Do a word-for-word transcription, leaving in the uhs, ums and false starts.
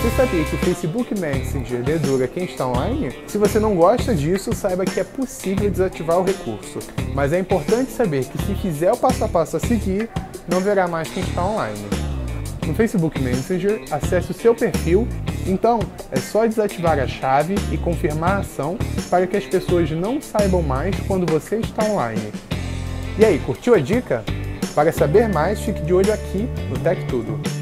Você sabia que o Facebook Messenger dedura quem está online? Se você não gosta disso, saiba que é possível desativar o recurso. Mas é importante saber que se fizer o passo a passo a seguir, não verá mais quem está online. No Facebook Messenger, acesse o seu perfil, então é só desativar a chave e confirmar a ação para que as pessoas não saibam mais quando você está online. E aí, curtiu a dica? Para saber mais, fique de olho aqui no Tech Tudo.